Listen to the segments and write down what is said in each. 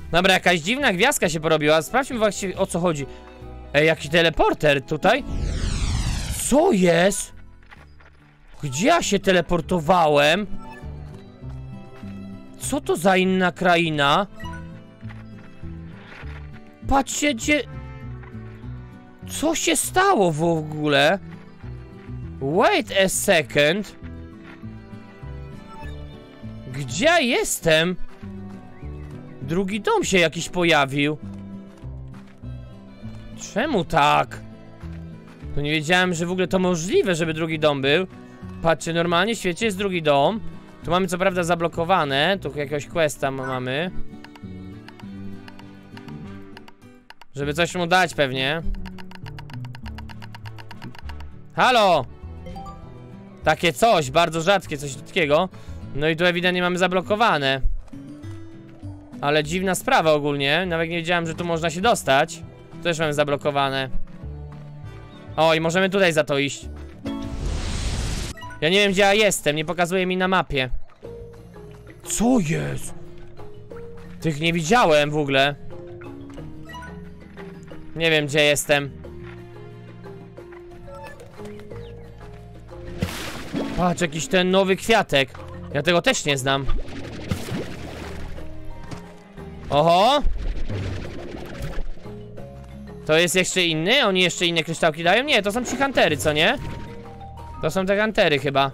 Dobra, jakaś dziwna gwiazdka się porobiła. Sprawdźmy właściwie, o co chodzi. Ej, jaki teleporter tutaj? Co jest? Gdzie ja się teleportowałem? Co to za inna kraina? Patrzcie, gdzie... Co się stało w ogóle? Wait a second. Gdzie ja jestem? Drugi dom się jakiś pojawił. Czemu tak? To nie wiedziałem, że w ogóle to możliwe, żeby drugi dom był. Patrzcie, normalnie w świecie jest drugi dom. Tu mamy co prawda zablokowane. Tu jakiegoś questa mamy. Żeby coś mu dać pewnie. Halo! Takie coś, bardzo rzadkie, coś takiego. No i tu ewidentnie mamy zablokowane. Ale dziwna sprawa ogólnie. Nawet nie wiedziałem, że tu można się dostać. Tu też mamy zablokowane. O, i możemy tutaj za to iść. Ja nie wiem, gdzie ja jestem, nie pokazuje mi na mapie. Co jest? Tych nie widziałem w ogóle. Nie wiem, gdzie jestem. Patrz, jakiś ten nowy kwiatek. Ja tego też nie znam. Oho! To jest jeszcze inny? Oni jeszcze inne kryształki dają? Nie, to są ci huntery, co nie? To są te huntery chyba.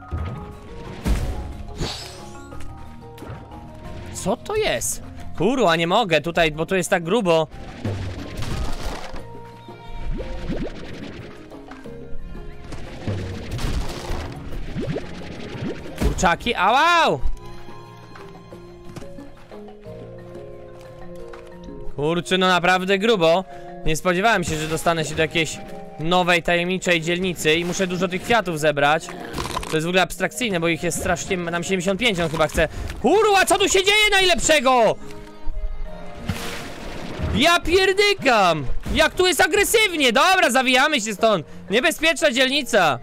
Co to jest? Kurwa, nie mogę tutaj, bo tu jest tak grubo. Kurczaki, au! Kurczę, no naprawdę grubo. Nie spodziewałem się, że dostanę się do jakiejś nowej, tajemniczej dzielnicy i muszę dużo tych kwiatów zebrać. To jest w ogóle abstrakcyjne, bo ich jest strasznie, nam 75 on chyba chce. Kurwa, co tu się dzieje najlepszego? Ja pierdykam! Jak tu jest agresywnie! Dobra, zawijamy się stąd. Niebezpieczna dzielnica.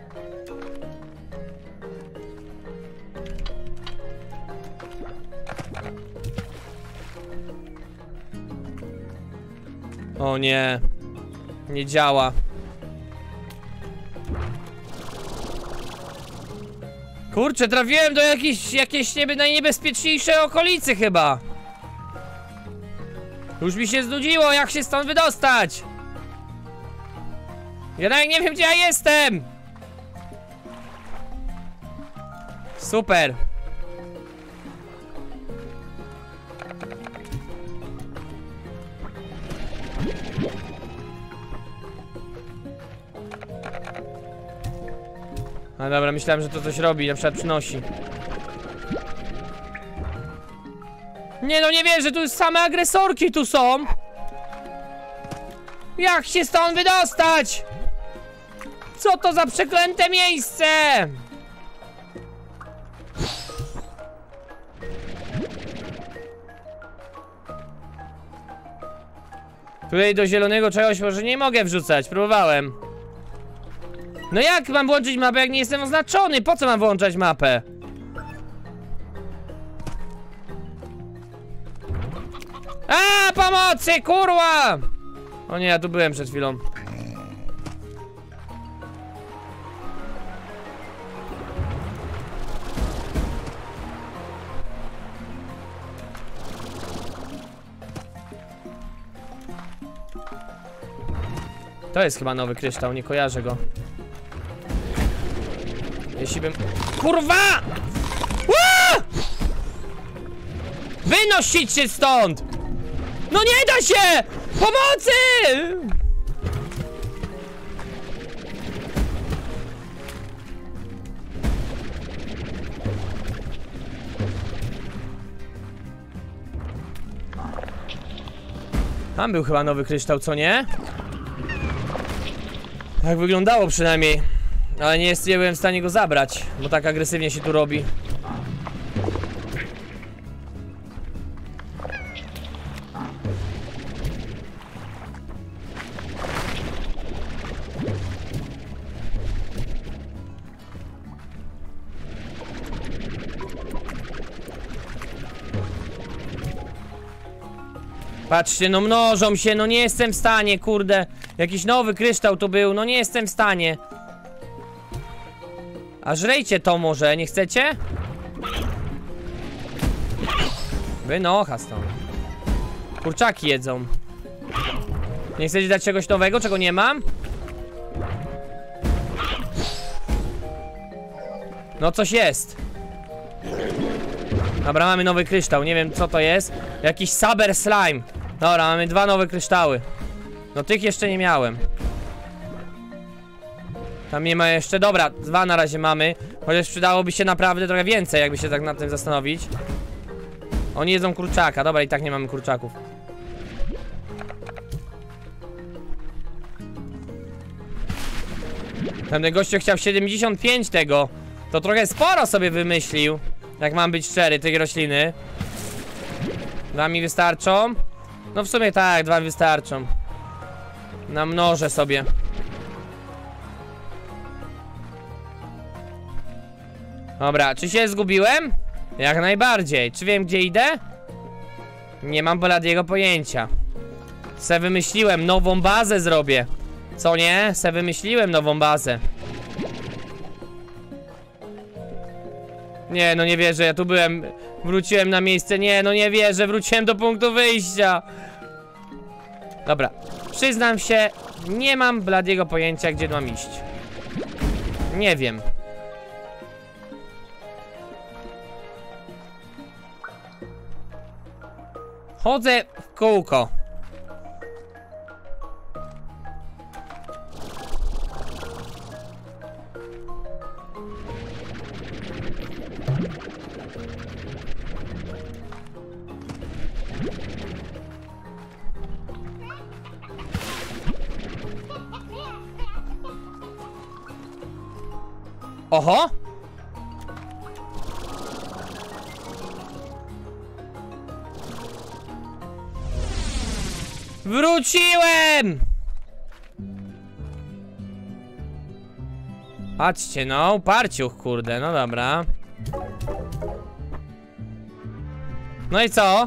O nie. Nie działa. Kurczę, trafiłem do jakiejś najniebezpieczniejszej okolicy chyba. Już mi się znudziło, jak się stąd wydostać. Ja nawet nie wiem, gdzie ja jestem. Super. A dobra, myślałem, że to coś robi, na przykład przynosi. Nie no, nie wierzę, tu już same agresorki tu są. Jak się stąd wydostać? Co to za przeklęte miejsce? Tutaj do zielonego czegoś może nie mogę wrzucać, próbowałem. No jak mam włączyć mapę, jak nie jestem oznaczony? Po co mam włączać mapę? A, pomocy, kurwa! O nie, ja tu byłem przed chwilą. To jest chyba nowy kryształ, nie kojarzę go. Jeśli bym... Kurwa! Ła! Wynosić się stąd! No nie da się! Pomocy! Tam był chyba nowy kryształ, co nie? Tak wyglądało przynajmniej. Ale nie byłem w stanie go zabrać, bo tak agresywnie się tu robi. Patrzcie, no mnożą się, no nie jestem w stanie, kurde. Jakiś nowy kryształ tu był, no nie jestem w stanie. A żrejcie to może, nie chcecie? Wynocha stąd. Kurczaki jedzą. Nie chcecie dać czegoś nowego, czego nie mam? No coś jest. Dobra, mamy nowy kryształ, nie wiem co to jest. Jakiś Saber Slime. Dobra, mamy 2 nowe kryształy. No tych jeszcze nie miałem. Tam nie ma jeszcze, dobra, 2 na razie mamy. Chociaż przydałoby się naprawdę trochę więcej, jakby się tak nad tym zastanowić. Oni jedzą kurczaka, dobra, i tak nie mamy kurczaków. Ten gościu chciał 75 tego. To trochę sporo sobie wymyślił. Jak mam być szczery, tej rośliny. 2 mi wystarczą? No w sumie tak, 2 wystarczą. Namnożę sobie. Dobra, czy się zgubiłem? Jak najbardziej. Czy wiem gdzie idę? Nie mam bladiego pojęcia. Se wymyśliłem, nową bazę zrobię. Co nie? Se wymyśliłem nową bazę. Nie, no nie wierzę, ja tu byłem. Wróciłem na miejsce, nie, no nie wierzę, wróciłem do punktu wyjścia. Dobra, przyznam się, nie mam bladiego pojęcia, gdzie mam iść. Nie wiem. Chodzę w kółko. Oho! Wróciłem! Patrzcie, no, parciuch, kurde, no dobra. No i co?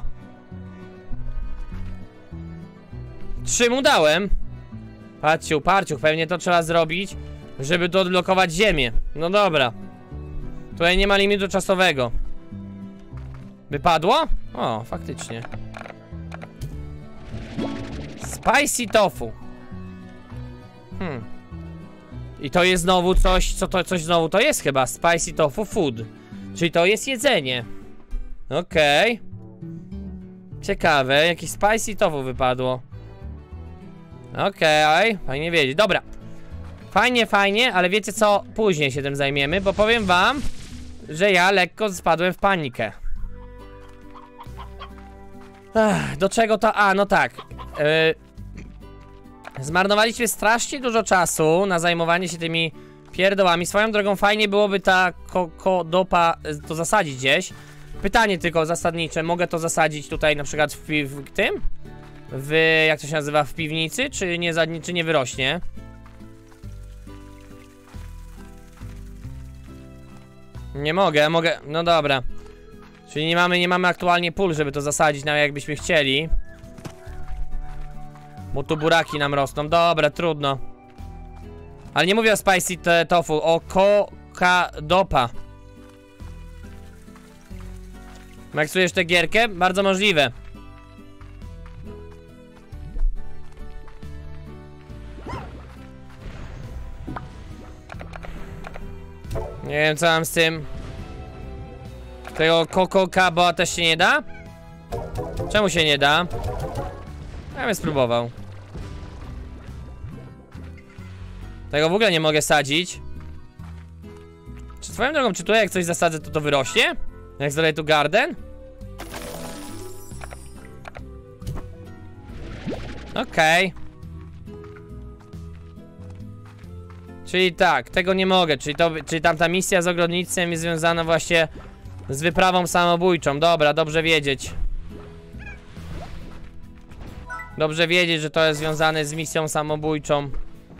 3 mu dałem. Patrzcie, parciuch, pewnie to trzeba zrobić, żeby tu odblokować ziemię. No dobra. Tutaj nie ma limitu czasowego. Wypadło? O, faktycznie. Spicy tofu. I to jest znowu coś, co to, coś znowu to jest chyba. Spicy tofu food. Czyli to jest jedzenie. Okej. Ciekawe, jakieś spicy tofu wypadło. Okej, fajnie wiedzieć. Dobra. Fajnie, fajnie, ale wiecie co? Później się tym zajmiemy, bo powiem wam, że ja lekko spadłem w panikę. Do czego to? A, no tak. Zmarnowaliśmy strasznie dużo czasu na zajmowanie się tymi pierdołami. Swoją drogą fajnie byłoby ta kokodopa to zasadzić gdzieś. Pytanie tylko zasadnicze, mogę to zasadzić tutaj na przykład w tym? Jak to się nazywa? W piwnicy? Czy nie wyrośnie? Nie mogę, no dobra. Czyli nie mamy aktualnie pól, żeby to zasadzić, nawet jakbyśmy chcieli. Bo tu buraki nam rosną, dobra, trudno. Ale nie mówię o spicy tofu, o kokadopa. Maksujesz tę gierkę? Bardzo możliwe. Nie wiem co mam z tym. Tego kokokaboa też się nie da? Czemu się nie da? Ja bym spróbował. Tego w ogóle nie mogę sadzić. Czy swoją drogą, czy tu jak coś zasadzę, to wyrośnie? Jak zrobię tu garden? Okej. Czyli tak, tego nie mogę, czyli tamta misja z ogrodnictwem jest związana właśnie z wyprawą samobójczą. Dobra, dobrze wiedzieć. Dobrze wiedzieć, że to jest związane z misją samobójczą.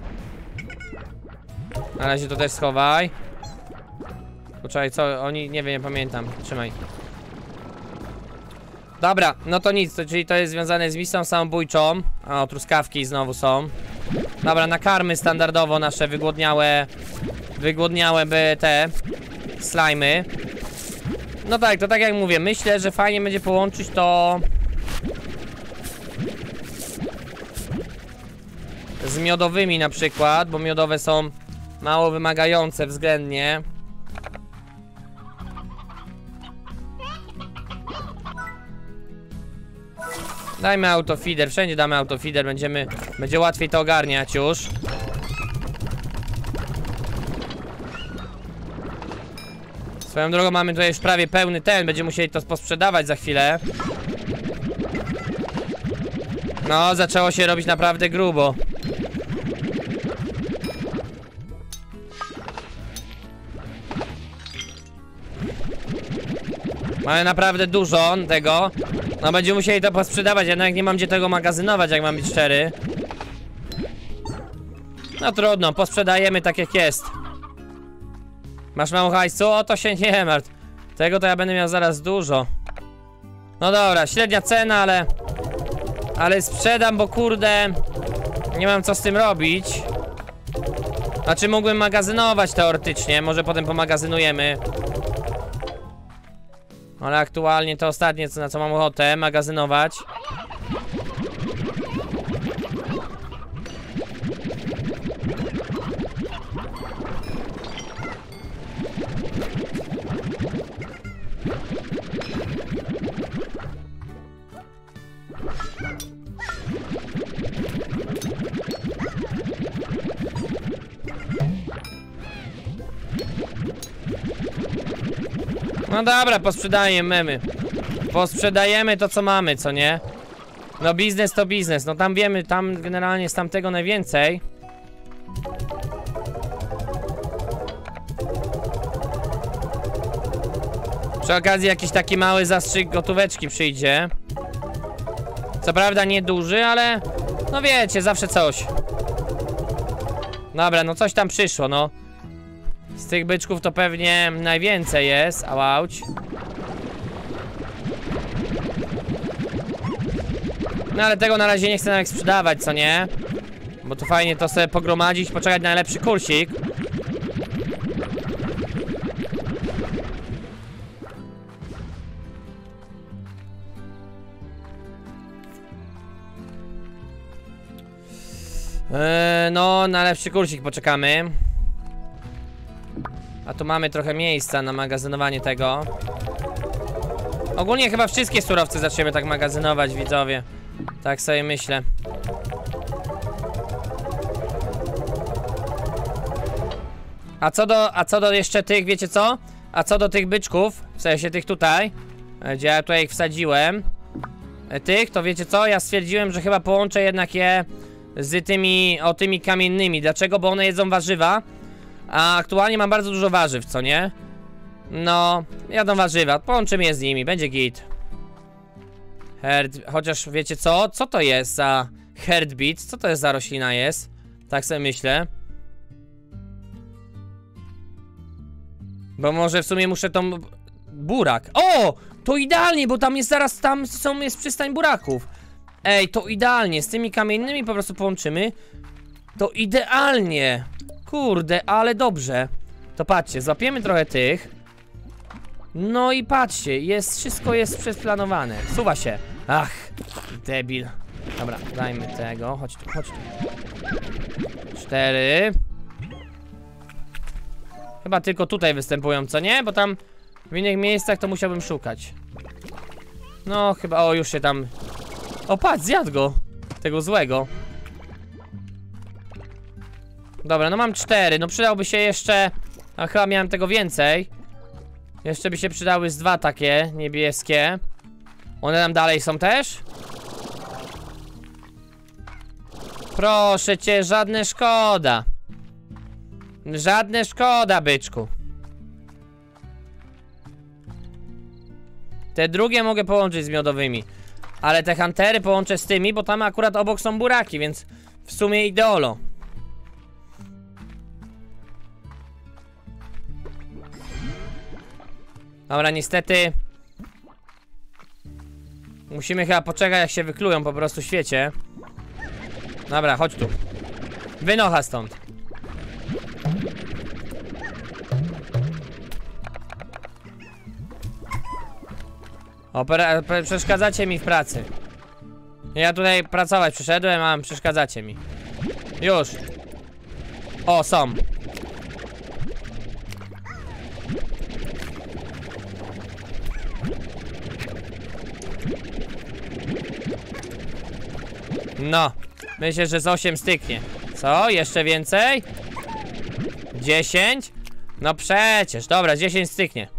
Na razie to też schowaj. Poczekaj, co oni, nie wiem, nie pamiętam. Trzymaj. Dobra, no to nic, czyli to jest związane z misją samobójczą. O, truskawki znowu są. Dobra, nakarmy standardowo nasze wygłodniałe by te slajmy. No tak, to tak jak mówię, myślę, że fajnie będzie połączyć to z miodowymi na przykład, bo miodowe są mało wymagające względnie. Dajmy autofeeder, wszędzie damy autofeeder, będzie łatwiej to ogarniać już. Swoją drogą mamy tutaj już prawie pełny ten, będziemy musieli to posprzedawać za chwilę. No, zaczęło się robić naprawdę grubo. Mamy naprawdę dużo tego. No, będziemy musieli to posprzedawać, jednak nie mam gdzie tego magazynować, jak mam być szczery. No trudno, posprzedajemy tak jak jest. Masz mało hajsu? O, to się nie martw. Tego to ja będę miał zaraz dużo. No dobra, średnia cena, ale sprzedam, bo kurde nie mam co z tym robić. Znaczy mógłbym magazynować teoretycznie, może potem pomagazynujemy. Ale aktualnie to ostatnie, na co mam ochotę, magazynować. No dobra, posprzedajemy. Posprzedajemy to, co mamy, co nie? No biznes to biznes, no tam wiemy, tam generalnie jest tamtego najwięcej. Przy okazji jakiś taki mały zastrzyk gotóweczki przyjdzie. Co prawda nie duży, ale no wiecie, zawsze coś. Dobra, no coś tam przyszło, no. Z tych byczków to pewnie najwięcej jest, auć. No ale tego na razie nie chcę nawet sprzedawać, co nie? Bo to fajnie to sobie pogromadzić, poczekać na najlepszy kursik. No, na lepszy kursik poczekamy. A tu mamy trochę miejsca na magazynowanie tego. Ogólnie chyba wszystkie surowce zaczniemy tak magazynować, widzowie. Tak sobie myślę. A co do jeszcze tych, wiecie co? A co do tych byczków, w sensie tych tutaj, gdzie ja tutaj ich wsadziłem, tych, to wiecie co? Ja stwierdziłem, że chyba połączę jednak je z tymi kamiennymi. Dlaczego? Bo one jedzą warzywa. A aktualnie mam bardzo dużo warzyw, co nie? No, jadą warzywa, połączymy je z nimi, będzie git. Chociaż wiecie co? Co to jest za heartbeat? Co to jest za roślina jest? Tak sobie myślę. Bo może w sumie muszę tą... Burak. O! To idealnie, bo tam jest zaraz, jest przystań buraków. Ej, to idealnie, z tymi kamiennymi po prostu połączymy. To idealnie. Kurde, ale dobrze. To patrzcie, złapiemy trochę tych. No i patrzcie, wszystko jest przesplanowane. Suwa się. Ach, debil. Dobra, dajmy tego, chodź tu. 4. Chyba tylko tutaj występują, co nie? Bo tam w innych miejscach to musiałbym szukać. No chyba, o już się tam... O patrz, zjadł go. Tego złego. Dobra, no mam 4, no przydałby się jeszcze... A chyba miałem tego więcej. Jeszcze by się przydały z 2 takie niebieskie. One tam dalej są też? Proszę cię, żadne szkoda. Żadne szkoda, byczku. Te drugie mogę połączyć z miodowymi. Ale te huntery połączę z tymi, bo tam akurat obok są buraki, więc w sumie ideolo. Dobra, niestety Musimy chyba poczekać, jak się wyklują po prostu w świecie. Dobra, chodź tu. Wynocha stąd. Przeszkadzacie mi w pracy. Ja tutaj pracować przyszedłem, a przeszkadzacie mi. Już. O, są. No, myślę, że z 8 styknie. Co? Jeszcze więcej? 10? No przecież, dobra, 10 styknie.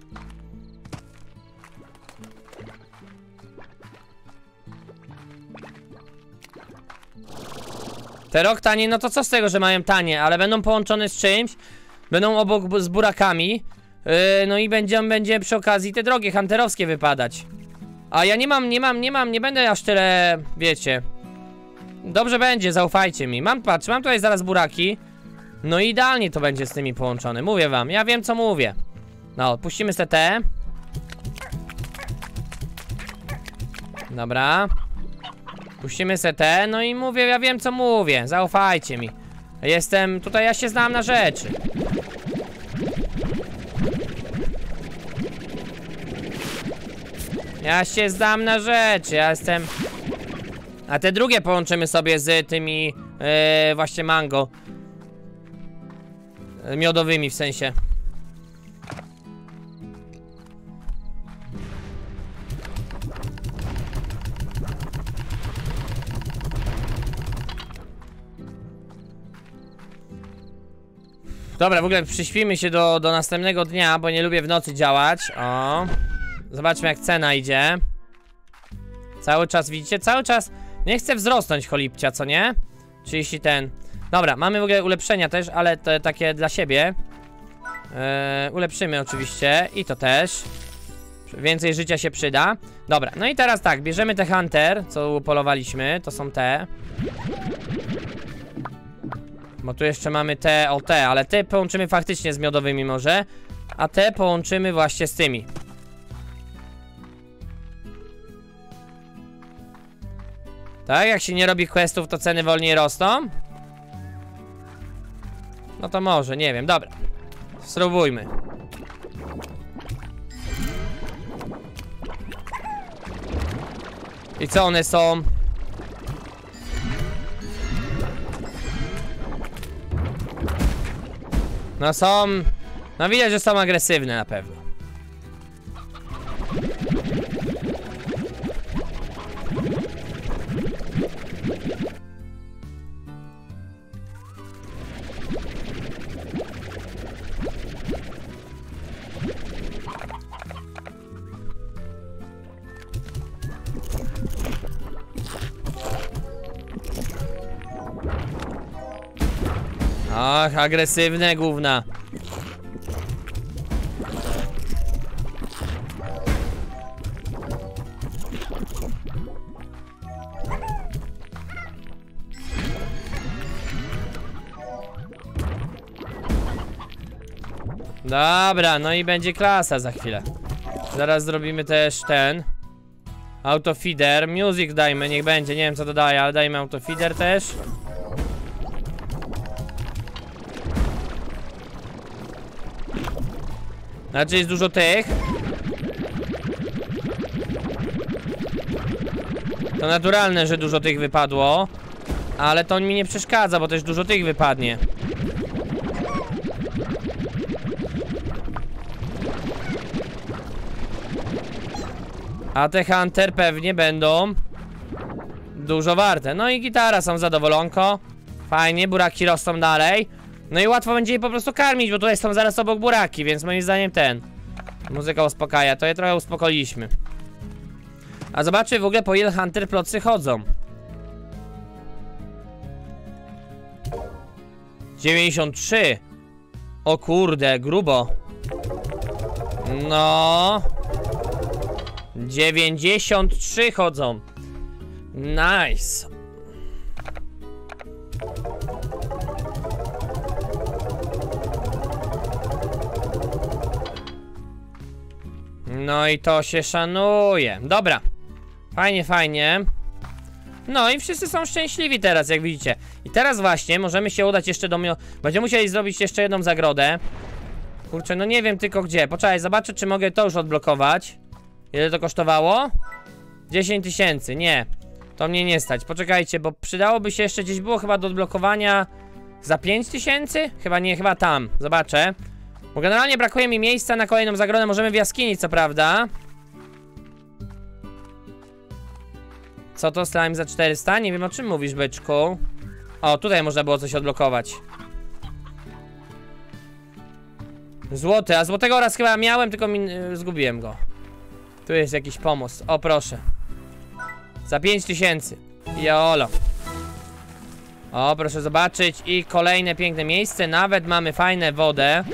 Te rok tanie, no to co z tego, że mają tanie, ale będą połączone z czymś. Będą obok z burakami. No i będzie przy okazji te drogie hunterowskie wypadać. A ja nie będę aż tyle, wiecie. Dobrze będzie, zaufajcie mi. Patrz, mam tutaj zaraz buraki. No i idealnie to będzie z tymi połączone, mówię wam, ja wiem co mówię. No, puścimy se te. Dobra. Puścimy se te, no i mówię, ja wiem co mówię, zaufajcie mi. Jestem, tutaj ja się znam na rzeczy. Ja się znam na rzeczy, ja jestem... A te drugie połączymy sobie z tymi właśnie mango. Miodowymi w sensie. Dobra, w ogóle przyśpimy się do następnego dnia, bo nie lubię w nocy działać. O. Zobaczmy jak cena idzie. Cały czas, widzicie? Cały czas nie chcę wzrosnąć cholipcia, co nie? 30 ten. Dobra, mamy w ogóle ulepszenia też, ale to takie dla siebie. Ulepszymy oczywiście i to też. Więcej życia się przyda. Dobra, no i teraz tak, bierzemy te hunter, co upolowaliśmy, to są te. Bo tu jeszcze mamy te, o te, ale te połączymy faktycznie z miodowymi może. A te połączymy właśnie z tymi. Tak, jak się nie robi questów, to ceny wolniej rosną? No to może, nie wiem, dobra. Spróbujmy. I co one są? No są... No widać, że są agresywne na pewno. Ach, agresywne gówna. Dobra, no i będzie klasa za chwilę. Zaraz zrobimy też ten autofeeder, music dajmy, niech będzie, nie wiem co to daje, ale dajmy autofeeder też. Znaczy jest dużo tych. To naturalne, że dużo tych wypadło. Ale to mi nie przeszkadza, bo też dużo tych wypadnie. A te hunter pewnie będą dużo warte. No i gitara, są zadowolonko. Fajnie, buraki rosną dalej. No i łatwo będzie je po prostu karmić, bo tutaj są zaraz obok buraki, więc moim zdaniem muzyka uspokaja, to je trochę uspokoiliśmy. A zobaczcie w ogóle po ile hunter plocy chodzą. 93. O kurde, grubo. No 93 chodzą. Nice. No i to się szanuje. Dobra. Fajnie, fajnie. No i wszyscy są szczęśliwi teraz, jak widzicie. I teraz właśnie możemy się udać jeszcze do mnie. Będziemy musieli zrobić jeszcze jedną zagrodę. Kurczę, no nie wiem tylko gdzie. Poczekaj, zobaczę, czy mogę to już odblokować. Ile to kosztowało? 10 000, nie. To mnie nie stać, poczekajcie, bo przydałoby się jeszcze, gdzieś było chyba do odblokowania za 5 000? Chyba nie, chyba tam, zobaczę. Bo generalnie brakuje mi miejsca na kolejną zagrodę, możemy w jaskini, co prawda. Co to, slime za 400? Nie wiem, o czym mówisz, byczku. O, tutaj można było coś odblokować. Złoty, a złotego raz chyba miałem, tylko zgubiłem go. Tu jest jakiś pomost, o proszę. Za 5 000. Jolo. O, proszę zobaczyć. I kolejne piękne miejsce. Nawet mamy fajną wodę.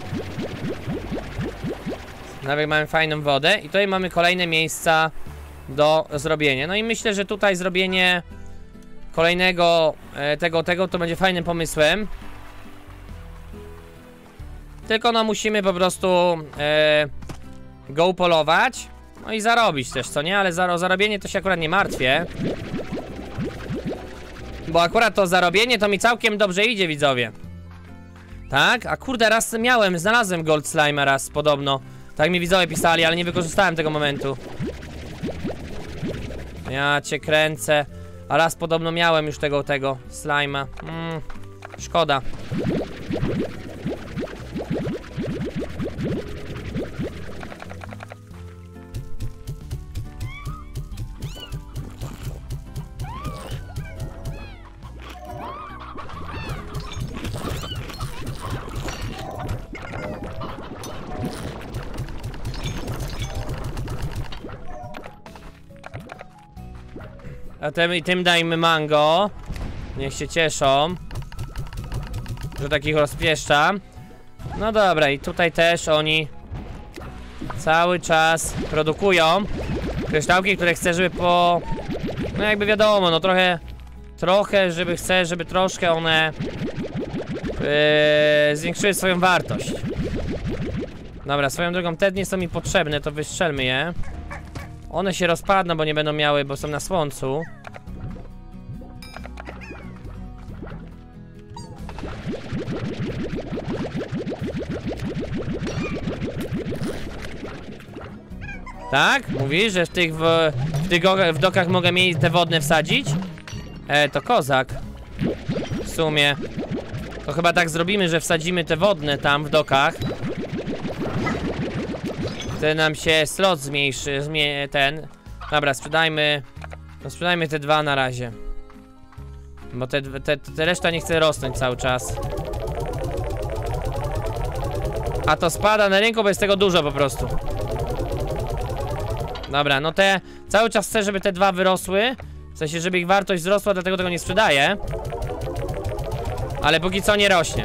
Nawet mamy fajną wodę. I tutaj mamy kolejne miejsca do zrobienia. No i myślę, że tutaj zrobienie kolejnego tego to będzie fajnym pomysłem. Tylko no musimy po prostu go upolować. No i zarobić też, co nie? Ale zarobienie to się akurat nie martwię. Bo akurat to zarobienie to mi całkiem dobrze idzie, widzowie. Tak? A kurde, raz znalazłem gold slime raz podobno. Tak mi widzowie pisali, ale nie wykorzystałem tego momentu. Ja cię kręcę. A raz podobno miałem już tego slime'a. Szkoda. A tym dajmy mango. Niech się cieszą, że takich rozpieszczam. No dobra, i tutaj też oni cały czas produkują kryształki, które chcę, żeby no jakby wiadomo, no trochę, żeby troszkę one zwiększyły swoją wartość. Dobra, swoją drogą te nie są mi potrzebne, to wystrzelmy je. One się rozpadną, bo nie będą miały, bo są na słońcu. Tak? Mówisz, że w dokach mogę mieć te wodne wsadzić? To kozak. W sumie. To chyba tak zrobimy, że wsadzimy te wodne tam w dokach. Wtedy nam się slot zmniejszy, Dobra, sprzedajmy. No sprzedajmy te dwa na razie. Bo te reszta nie chce rosnąć cały czas. A to spada na rynku, bo jest tego dużo po prostu. Dobra, no cały czas chcę, żeby te dwa wyrosły. W sensie, żeby ich wartość wzrosła, dlatego tego nie sprzedaję. Ale póki co nie rośnie.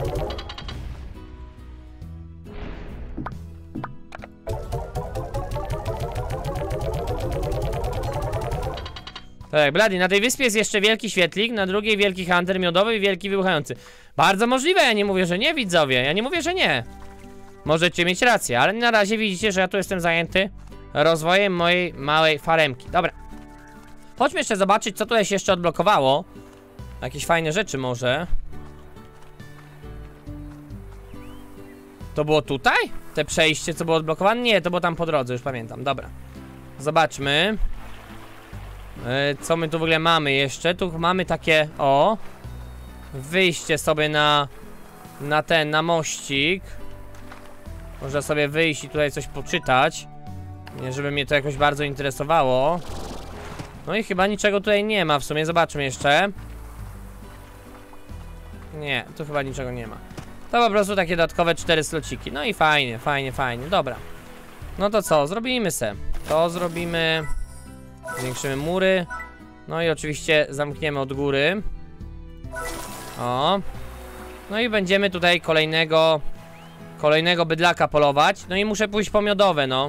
Tak, Blady, na tej wyspie jest jeszcze wielki świetlik, na drugiej wielki hunter miodowy i wielki wybuchający. Bardzo możliwe, ja nie mówię, że nie, widzowie, ja nie mówię, że nie. Możecie mieć rację, ale na razie widzicie, że ja tu jestem zajęty rozwojem mojej małej faremki. Dobra. Chodźmy jeszcze zobaczyć, co tutaj się jeszcze odblokowało. Jakieś fajne rzeczy może. To było tutaj? Te przejście, co było odblokowane? Nie, to było tam po drodze, już pamiętam, dobra. Zobaczmy. Co my tu w ogóle mamy jeszcze? Tu mamy takie, wyjście sobie na mościk. Można sobie wyjść i tutaj coś poczytać. Nie, żeby mnie to jakoś bardzo interesowało. No i chyba niczego tutaj nie ma w sumie, zobaczmy jeszcze. Nie, tu chyba niczego nie ma. To po prostu takie dodatkowe 4 slociki. No i fajnie, fajnie, fajnie, dobra. No to co, zrobimy se. To zrobimy. Zwiększymy mury. No i oczywiście zamkniemy od góry. O. No i będziemy tutaj kolejnego bydlaka polować. No i muszę pójść po miodowe, no.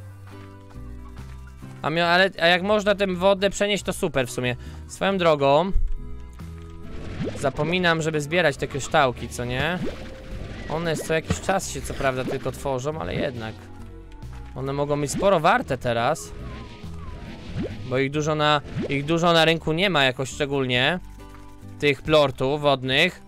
A jak można tę wodę przenieść, to super w sumie. Swoją drogą zapominam, żeby zbierać te kryształki, co nie? One co jakiś czas się co prawda tylko tworzą, ale jednak one mogą być sporo warte teraz. Bo ich dużo na rynku nie ma jakoś szczególnie. Tych plortów wodnych.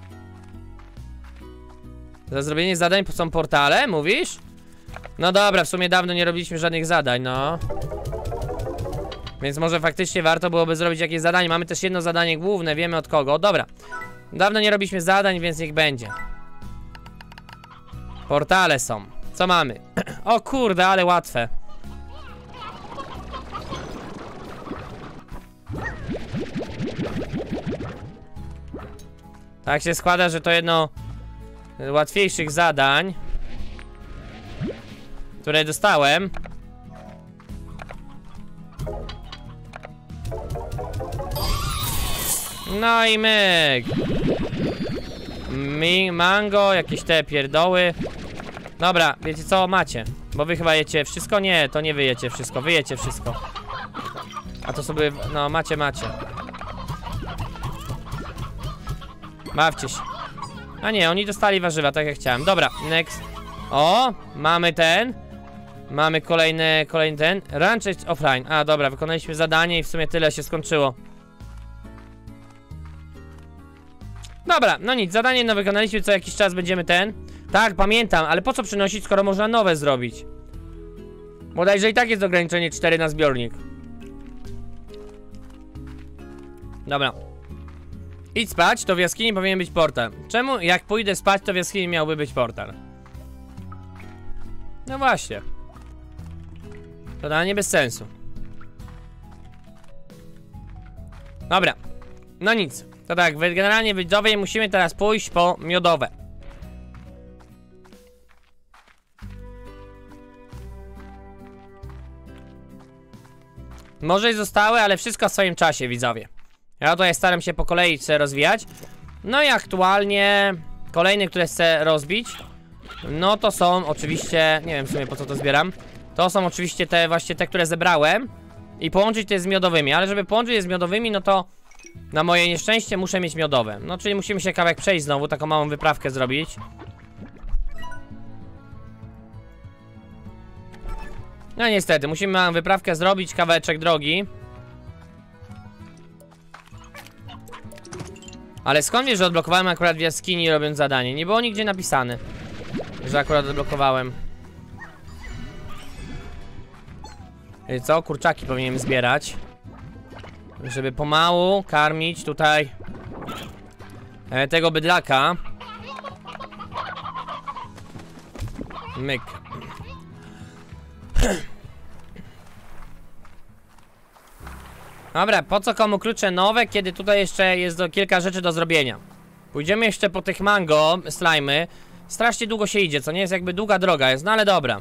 Za zrobienie zadań są portale, mówisz? No dobra, w sumie dawno nie robiliśmy żadnych zadań, no. Więc może faktycznie warto byłoby zrobić jakieś zadanie. Mamy też jedno zadanie główne, wiemy od kogo. Dobra. Dawno nie robiliśmy zadań, więc niech będzie. Portale są. Co mamy? O kurde, ale łatwe. Tak się składa, że to jedno z łatwiejszych zadań, które dostałem. No i myk. Mango, jakieś te pierdoły. Dobra, wiecie co macie? Bo wy chyba jecie wszystko? Nie, to nie wy jecie wszystko, wy jecie wszystko. A to sobie, no macie. Bawcie się. A nie, oni dostali warzywa, tak jak chciałem. Dobra, next. O, mamy ten. Mamy kolejny ten. Ranch offline. A dobra, wykonaliśmy zadanie i w sumie tyle się skończyło. Dobra, no nic, zadanie no wykonaliśmy, co jakiś czas będziemy ten. Tak, pamiętam, ale po co przynosić, skoro można nowe zrobić? Bodajże i tak jest ograniczenie 4 na zbiornik. Dobra. Idź spać, to w jaskini powinien być portal. Czemu jak pójdę spać, to w jaskini miałby być portal? No właśnie. Totalnie bez sensu. Dobra. No nic. To tak, generalnie widzowie musimy teraz pójść po miodowe. Może i zostały, ale wszystko w swoim czasie, widzowie. Ja tutaj staram się po kolei chcę rozwijać. No i aktualnie kolejne, które chcę rozbić, no to są oczywiście, nie wiem w sumie po co to zbieram. To są oczywiście te właśnie te, które zebrałem. I połączyć je z miodowymi, ale żeby połączyć je z miodowymi, no to na moje nieszczęście muszę mieć miodowe. No czyli musimy się kawałek przejść znowu, taką małą wyprawkę zrobić. No niestety, musimy małą wyprawkę zrobić, kawałeczek drogi. Ale skąd wiesz, że odblokowałem akurat w jaskini robiąc zadanie? Nie było nigdzie napisane, że akurat odblokowałem. I co? Kurczaki powinienem zbierać, żeby pomału karmić tutaj tego bydlaka. Myk. Dobra, po co komu klucze nowe, kiedy tutaj jeszcze jest kilka rzeczy do zrobienia. Pójdziemy jeszcze po tych mango, slimy. Strasznie długo się idzie, co nie jest jakby długa droga jest, no ale dobra.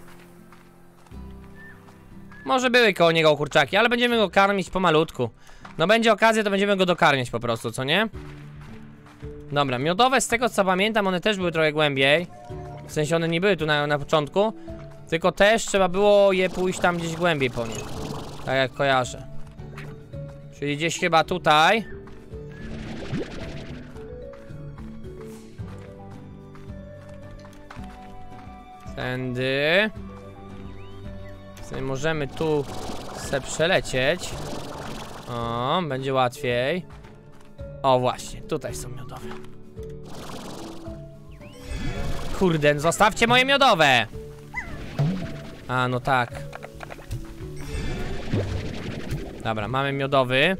Może były koło niego kurczaki, ale będziemy go karmić pomalutku. No będzie okazja, to będziemy go dokarmiać po prostu, co nie? Dobra, miodowe z tego co pamiętam, one też były trochę głębiej. W sensie one nie były tu na początku. Tylko też trzeba było je pójść tam gdzieś głębiej po nie. Tak jak kojarzę. Czyli gdzieś chyba tutaj. Tędy. Sobie możemy tu se przelecieć. O, będzie łatwiej. O właśnie, tutaj są miodowe. Kurde, zostawcie moje miodowe. A, no tak. Dobra, mamy miodowy.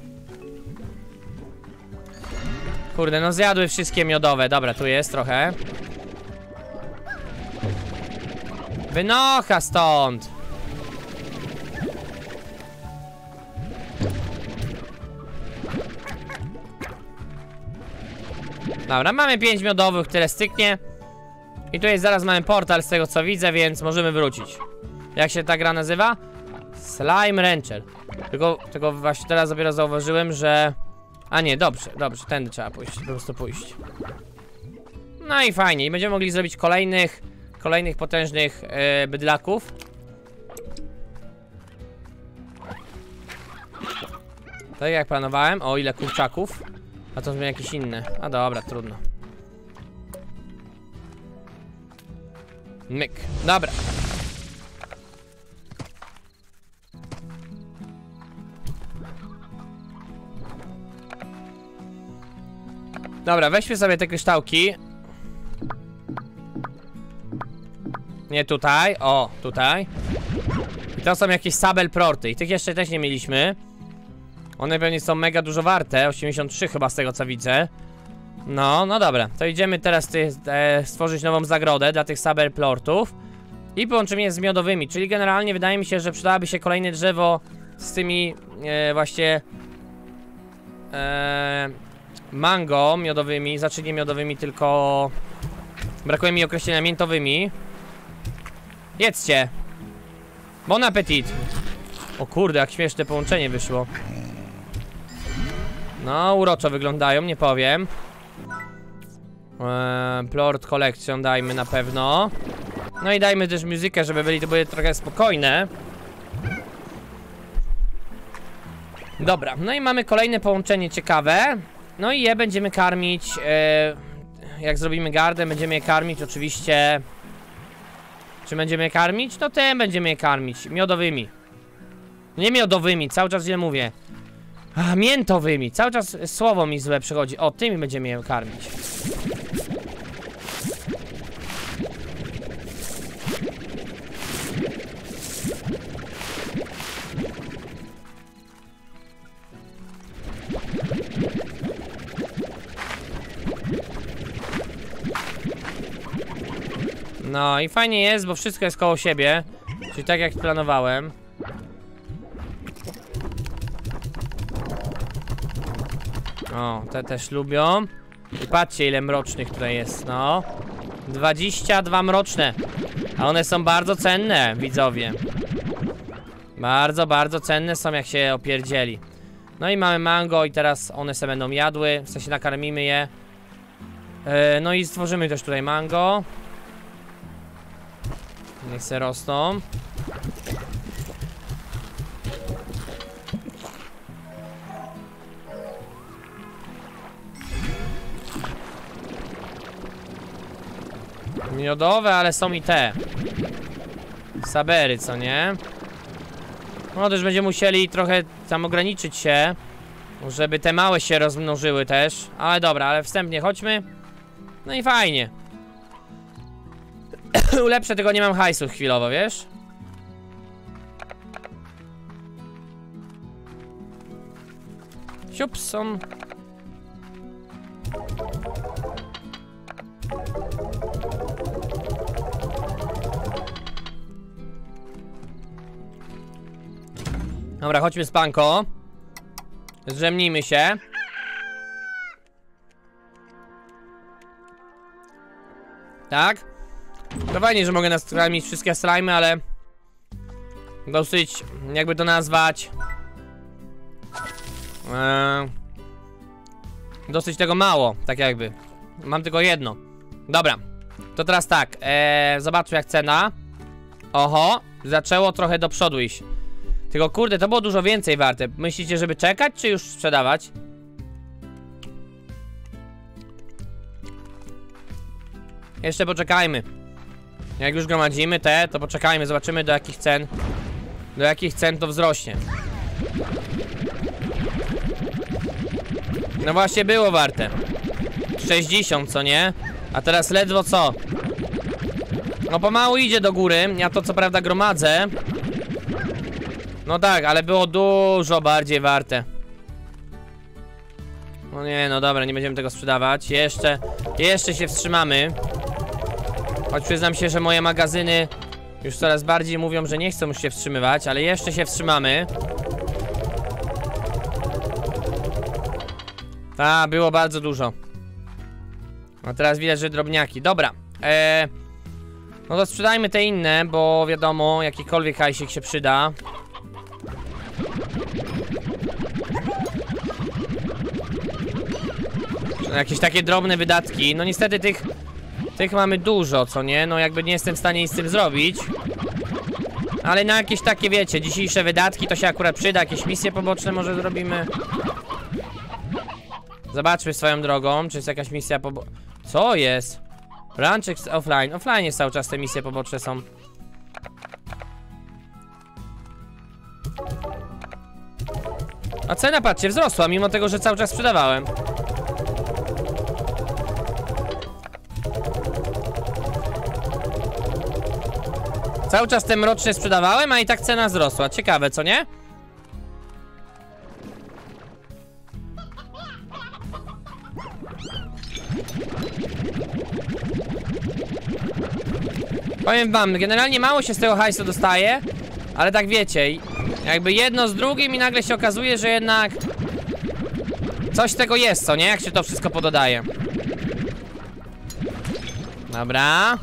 Kurde, no zjadły wszystkie miodowe. Dobra, tu jest trochę. Wynocha stąd. Dobra, mamy 5 miodowych, tyle styknie. I tu jest, zaraz mamy portal z tego co widzę, więc możemy wrócić. Jak się ta gra nazywa? Slime Rancher. Tylko właśnie teraz dopiero zauważyłem, że... A nie, dobrze, tędy trzeba pójść, po prostu pójść. No i fajnie, i będziemy mogli zrobić kolejnych potężnych bydlaków. Tak jak planowałem. O, ile kurczaków. A to są jakieś inne. A dobra, trudno. Myk, dobra. Dobra, weźmy sobie te kryształki. Nie tutaj, o, tutaj. I to są jakieś Sabel Plorty i tych jeszcze też nie mieliśmy. One pewnie są mega dużo warte, 83 chyba z tego co widzę. No dobra, to idziemy teraz stworzyć nową zagrodę dla tych Sabel Plortów. I połączymy je z miodowymi, czyli generalnie wydaje mi się, że przydałoby się kolejne drzewo z tymi właśnie mango miodowymi, znaczy nie miodowymi, tylko brakuje mi określenia miętowymi. Jedzcie! Bon appetit! O kurde, jak śmieszne połączenie wyszło. No, uroczo wyglądają, nie powiem. Plort Collection dajmy na pewno. No i dajmy też muzykę, żeby to były trochę spokojne. Dobra, no i mamy kolejne połączenie ciekawe. No i je będziemy karmić jak zrobimy gardę, będziemy je karmić oczywiście. Czy będziemy je karmić? No tym będziemy je karmić, miodowymi. Nie miodowymi, cały czas źle mówię. Miętowymi, cały czas słowo mi złe przychodzi. O, tymi będziemy je karmić. No i fajnie jest, bo wszystko jest koło siebie. Czyli tak jak planowałem. O, te też lubią. I patrzcie ile mrocznych tutaj jest, no. 22 mroczne. A one są bardzo cenne, widzowie. Bardzo, bardzo cenne są, jak się opierdzieli. No i mamy mango i teraz one se będą jadły. W sensie nakarmimy je. No i stworzymy też tutaj mango. Niech se rosną. Miodowe, ale są i te sabery, co nie? No też będziemy musieli trochę tam ograniczyć się, żeby te małe się rozmnożyły też. Ale dobra, ale wstępnie chodźmy. No i fajnie. Ulepszę, tylko nie mam hajsu chwilowo, wiesz? Siupson. Dobra, chodźmy spanko. Zdrzemnijmy się. Tak? To fajnie, że mogę nastramić wszystkie slimy, ale dosyć, jakby to nazwać, dosyć tego mało, tak jakby. Mam tylko jedno. Dobra, to teraz tak, zobaczmy jak cena. Oho, zaczęło trochę do przodu iść. Tylko kurde, to było dużo więcej warte. Myślicie, żeby czekać, czy już sprzedawać? Jeszcze poczekajmy. Jak już gromadzimy te, to poczekajmy, zobaczymy do jakich cen. Do jakich cen to wzrośnie. No właśnie było warte 60, co nie? A teraz ledwo co? No pomału idzie do góry. Ja to co prawda gromadzę. No tak, ale było dużo bardziej warte. No nie, no dobra, nie będziemy tego sprzedawać. Jeszcze się wstrzymamy. Choć przyznam się, że moje magazyny już coraz bardziej mówią, że nie chcą już się wstrzymywać, ale jeszcze się wstrzymamy. Ta, było bardzo dużo. A teraz widać, że drobniaki. Dobra. No to sprzedajmy te inne, bo wiadomo, jakikolwiek hajsik się przyda. Jakieś takie drobne wydatki. No niestety tych mamy dużo, co nie? No jakby nie jestem w stanie nic z tym zrobić. Ale na jakieś takie, wiecie, dzisiejsze wydatki to się akurat przyda. Jakieś misje poboczne może zrobimy. Zobaczmy swoją drogą, czy jest jakaś misja poboczna. Co jest? Ranch offline. Offline jest cały czas, te misje poboczne są. A cena, patrzcie, wzrosła, mimo tego, że cały czas sprzedawałem. Cały czas te mroczne sprzedawałem, a i tak cena wzrosła. Ciekawe, co nie? Powiem wam, generalnie mało się z tego hajsu dostaje, ale tak wiecie, jakby jedno z drugim i nagle się okazuje, że jednak coś z tego jest, co nie? Jak się to wszystko pododaje. Dobra.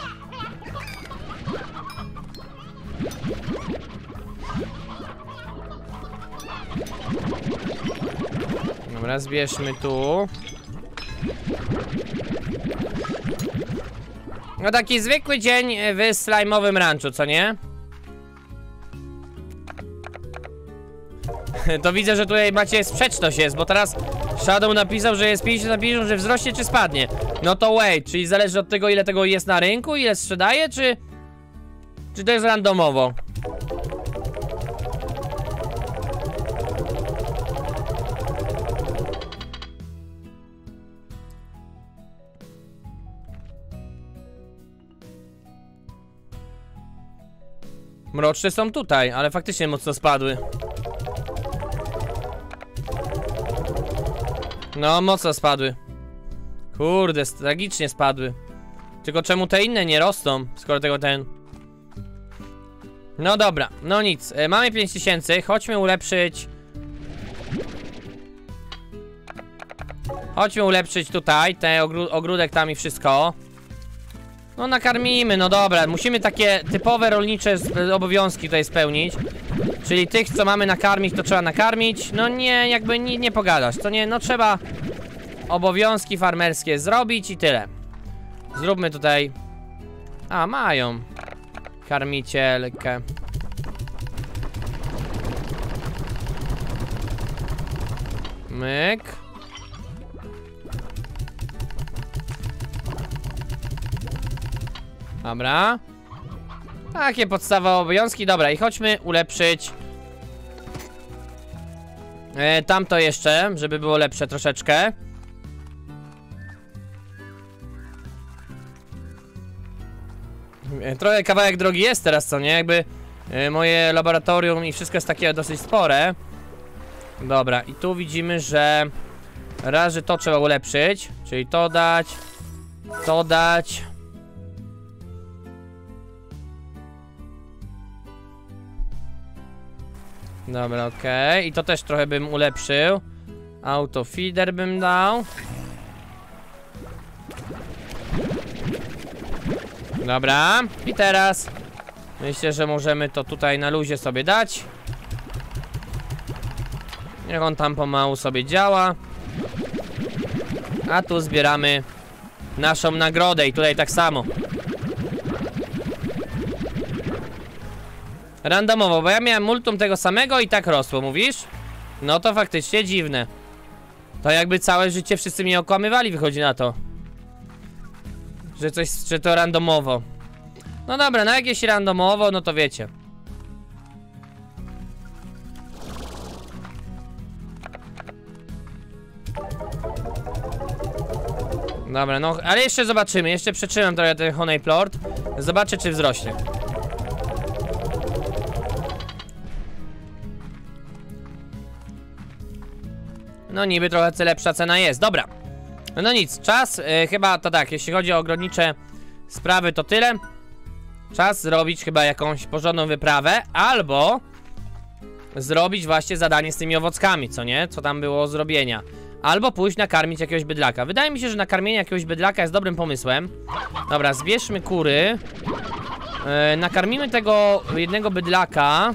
Dobra, zbierzmy tu. No taki zwykły dzień w slajmowym ranchu, co nie? To widzę, że tutaj macie sprzeczność jest, bo teraz Shadow napisał, że jest 50 na 50, że wzrośnie czy spadnie. No to wait, czyli zależy od tego, ile tego jest na rynku, ile sprzedaje, czy to jest randomowo? Mroczne są tutaj, ale faktycznie mocno spadły. No, mocno spadły. Kurde, tragicznie spadły. Tylko czemu te inne nie rosną, skoro tego ten... No dobra, no nic, mamy 5000, chodźmy ulepszyć... Chodźmy ulepszyć tutaj, te ogródek tam i wszystko. No nakarmimy, no dobra, musimy takie typowe rolnicze obowiązki tutaj spełnić. Czyli tych, co mamy nakarmić, to trzeba nakarmić. No nie, jakby nie pogadać, to nie, no trzeba obowiązki farmerskie zrobić i tyle. Zróbmy tutaj... A, mają karmicielkę. Myk. Dobra. Takie podstawowe obowiązki. Dobra, i chodźmy ulepszyć tamto jeszcze, żeby było lepsze troszeczkę. Trochę kawałek drogi jest teraz, co nie? Jakby moje laboratorium i wszystko jest takie dosyć spore. Dobra, i tu widzimy, że raz, że to trzeba ulepszyć, czyli to dać, to dać. Dobra, okej. I to też trochę bym ulepszył. Autofeeder bym dał. Dobra. I teraz myślę, że możemy to tutaj na luzie sobie dać. Niech on tam pomału sobie działa. A tu zbieramy naszą nagrodę i tutaj tak samo. Randomowo, bo ja miałem multum tego samego i tak rosło, mówisz? No to faktycznie dziwne. To jakby całe życie wszyscy mnie okłamywali, wychodzi na to. Że to randomowo. No dobra, no jak jest randomowo, no to wiecie. Dobra, no, ale jeszcze zobaczymy, jeszcze przetrzymam trochę ten Honey Plort. Zobaczę, czy wzrośnie. No niby trochę lepsza cena jest, dobra. No nic, czas, chyba to tak, jeśli chodzi o ogrodnicze sprawy to tyle. Czas zrobić chyba jakąś porządną wyprawę, albo zrobić właśnie zadanie z tymi owockami, co nie? Co tam było zrobienia. Albo pójść nakarmić jakiegoś bydlaka. Wydaje mi się, że nakarmienie jakiegoś bydlaka jest dobrym pomysłem. Dobra, zbierzmy kury. Nakarmimy tego jednego bydlaka.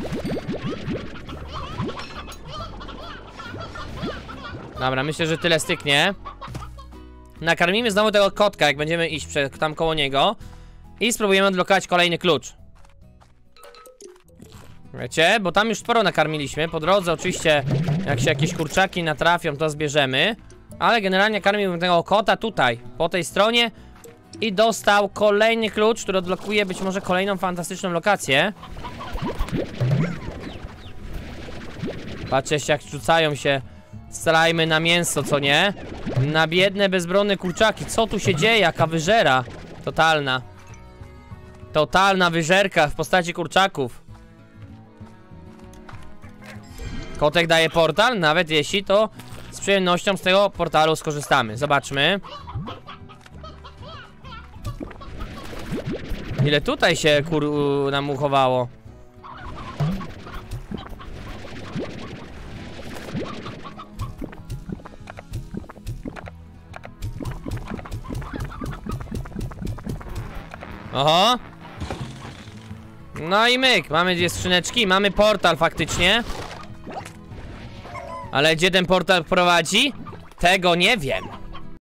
Dobra, myślę, że tyle styknie. Nakarmimy znowu tego kotka, jak będziemy iść tam koło niego. I spróbujemy odblokować kolejny klucz. Wiecie, bo tam już sporo nakarmiliśmy. Po drodze oczywiście, jak się jakieś kurczaki natrafią, to zbierzemy. Ale generalnie karmiłbym tego kota tutaj, po tej stronie. I dostał kolejny klucz, który odblokuje być może kolejną fantastyczną lokację. Patrzcie, jak rzucają się slajmy na mięso, co nie? Na biedne, bezbronne kurczaki. Co tu się dzieje? Jaka wyżera totalna. Totalna wyżerka w postaci kurczaków. Kotek daje portal, nawet jeśli to z przyjemnością z tego portalu skorzystamy. Zobaczmy. Ile tutaj się nam uchowało. Oho. No i myk, mamy dwie skrzyneczki, mamy portal faktycznie. Ale gdzie ten portal prowadzi? Tego nie wiem.